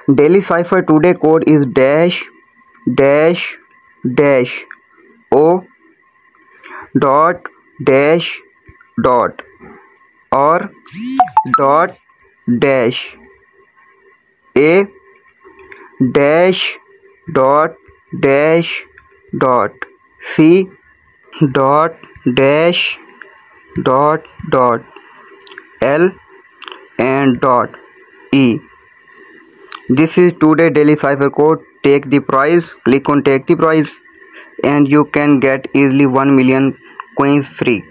Daily cipher today code is dash dash dash O dot dash dot or dot dash A dash dot dash dot C dot dash dot dot L and dot E. This is today daily cipher code. Take the prize. Click on take the prize and you can get easily 1 million coins free.